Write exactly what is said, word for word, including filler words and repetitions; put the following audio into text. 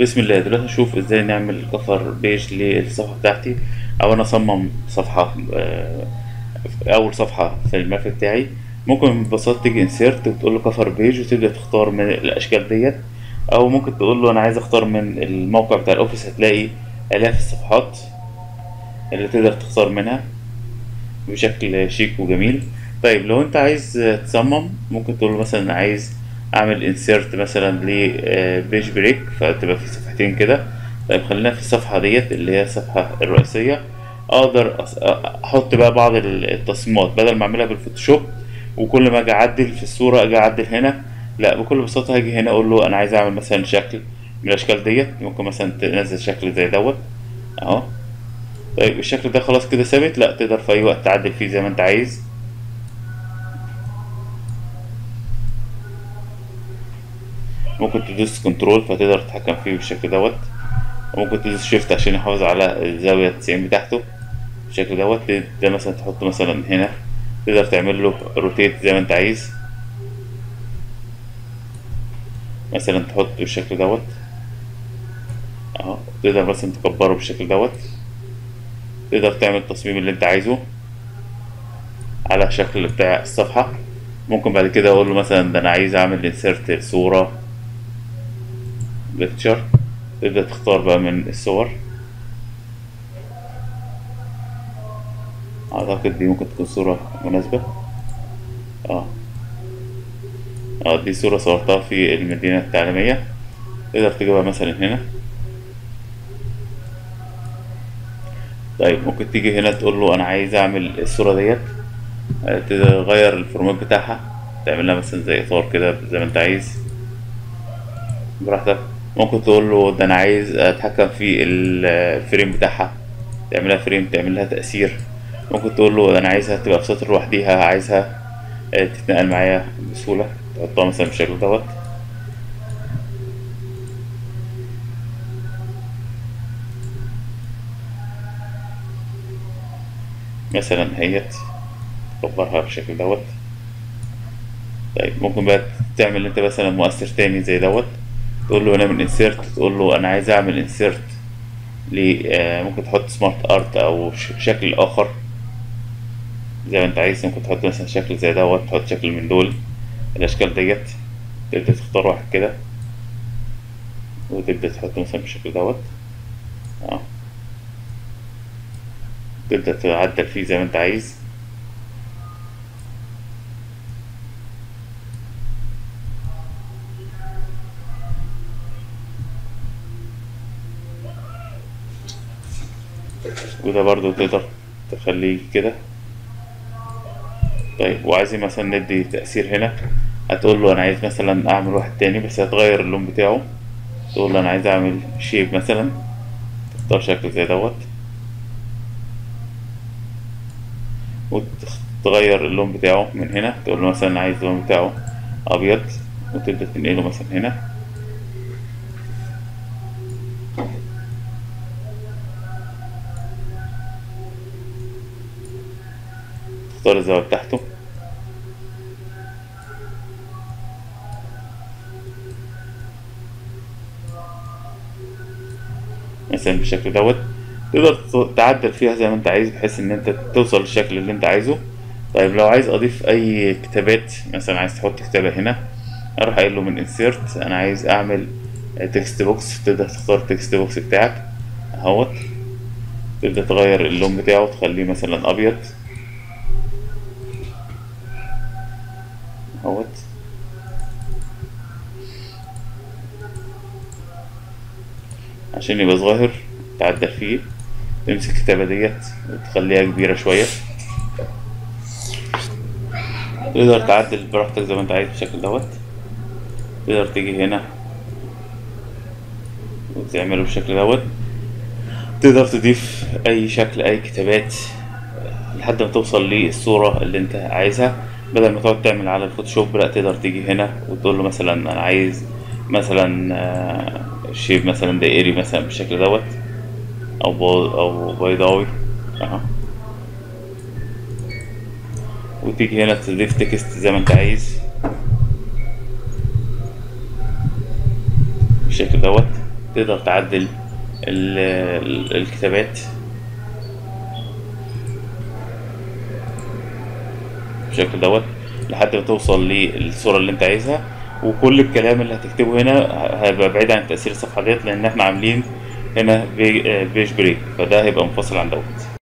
بسم الله. دلوقتي نشوف ازاي نعمل كفر بيج للصفحة بتاعتي، او انا اصمم صفحة آه، اول صفحة في الملف بتاعي. ممكن ببساطة تيجي انسيرت وتقول له كفر بيج وتبدأ تختار من الاشكال ديت، او ممكن تقول له انا عايز اختار من الموقع بتاع الاوفيس. هتلاقي الاف الصفحات اللي تقدر تختار منها بشكل شيك وجميل. طيب لو انت عايز تصمم، ممكن تقول له مثلا عايز اعمل انسيرت مثلا لبيج بريك، فتبقى في صفحتين كده. طيب خلينا في الصفحة ديت اللي هي الصفحة الرئيسية. اقدر أص- احط بقى بعض التصميمات بدل ما اعملها بالفوتوشوب، وكل ما اجي اعدل في الصورة اجي اعدل هنا. لا، بكل بساطة هاجي هنا اقول له انا عايز اعمل مثلا شكل من الاشكال ديت. ممكن مثلا تنزل شكل زي دوت اهو. طيب الشكل ده خلاص كده ثابت، لا تقدر في اي وقت تعدل فيه زي ما انت عايز. ممكن تدوس كنترول فتقدر تتحكم فيه بالشكل دوت، وممكن تدوس شيفت عشان يحافظ على الزاوية تسعين بتاعته بالشكل دوت. ده مثلا تحطه مثلا هنا، تقدر تعمل له روتيت زي ما انت عايز، مثلا تحطه بالشكل دوت اهو. تقدر مثلا تكبره بالشكل دوت، تقدر تعمل التصميم اللي انت عايزه على شكل بتاع الصفحة. ممكن بعد كده اقول له مثلا ده انا عايز اعمل انسيرت صورة بيكتشر. تبدأ تختار بقى من الصور. اعتقد دي ممكن تكون صورة مناسبة. اه اه دي صورة صورتها في المدينة التعليمية. تقدر تجيبها مثلا هنا. طيب ممكن تيجي هنا تقول له انا عايز اعمل الصورة ديت، آه، تغير الفورمات بتاعها، تعملها مثلا زي اطار كده زي ما انت عايز براحتك. ممكن تقول له ده انا عايز اتحكم في ال- الفريم بتاعها، تعملها فريم، تعملها تأثير. ممكن تقول له انا عايزها تبقى في سطر لوحديها، عايزها آه، تتنقل معايا بسهولة، تحطها مثلا بالشكل دوت مثلا هيت، تكبرها بالشكل دوت. طيب ممكن بقى تعمل انت مثلا مؤثر تاني زي دوت، تقول له انا من انسيرت، تقول له انا عايز اعمل انسيرت ل آه، ممكن تحط سمارت ارت او ش- شكل اخر زي ما انت عايز. ممكن تحط مثلا شكل زي دوت، تحط شكل من دول الاشكال ديت. تبدأ تختار واحد كده وتبدأ تحط مثلا بالشكل دوت اه. تبدأ تعدل فيه زي ما انت عايز. وده برضو تقدر تخليه كده. طيب وعايزين مثلا ندي تأثير هنا، هتقول له انا عايز مثلا اعمل واحد تاني بس هتغير اللون بتاعه. تقول له انا عايز اعمل شيب مثلا، تختار شكل زي دوت وتغير اللون بتاعه من هنا. تقول له مثلا عايز اللون بتاعه ابيض، وتبدأ تنقله مثلا هنا. تختار الزاوية بتاعته مثلا بالشكل دوت. تقدر ت- تعدل فيها زي ما انت عايز بحيث ان انت توصل للشكل اللي انت عايزه. طيب لو عايز اضيف اي كتابات، مثلا عايز تحط كتابة هنا، اروح قايل له من انسيرت انا عايز اعمل تكست بوكس. تقدر تختار التكست بوكس بتاعك اهوت. تبدأ تغير اللون بتاعه تخليه مثلا ابيض اهوت عشان يبقى ظاهر. تعدل فيه، تمسك الكتابة ديت وتخليها كبيرة شوية. تقدر تعدل براحتك زي ما انت عايز بالشكل دوت. تقدر تيجي هنا وتعمله بالشكل دوت. تقدر تضيف اي شكل، اي كتابات لحد ما توصل للصورة اللي انت عايزها. بدل ما تقعد تعمل على الفوتوشوب، لا تقدر تيجي هنا وتقول له مثلا انا عايز مثلا آه، شيب مثلا دائري مثلا بالشكل دوت، او بو- او بيضاوي اهو. وتيجي هنا تضيف تكست زي ما انت عايز بالشكل دوت. تقدر تعدل ال- ال- الكتابات بالشكل دوت لحد ما توصل للصورة اللي انت عايزها. وكل الكلام اللي هتكتبه هنا هيبقى بعيد عن تأثير الصفحة ديت، لأن احنا عاملين هنا بي- بيج بريك، فده هيبقى منفصل عن دوت.